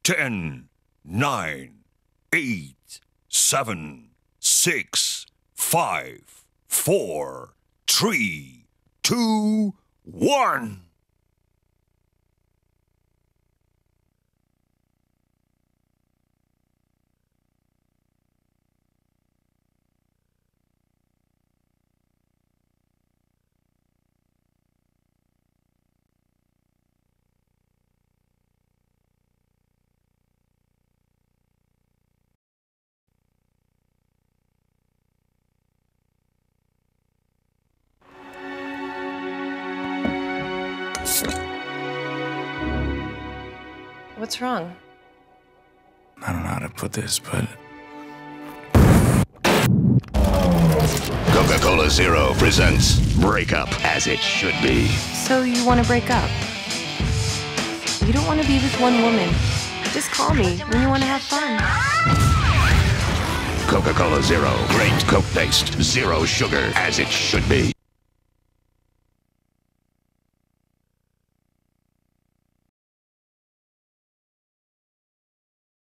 10, 9, 8, 7, 6, 5, 4, 3, 2, 1. What's wrong? I don't know how to put this, but... Coca-Cola Zero presents Break Up As It Should Be. So you want to break up? You don't want to be with one woman. Just call me when you want to have fun. Coca-Cola Zero. Great Coke taste. Zero sugar. As it should be.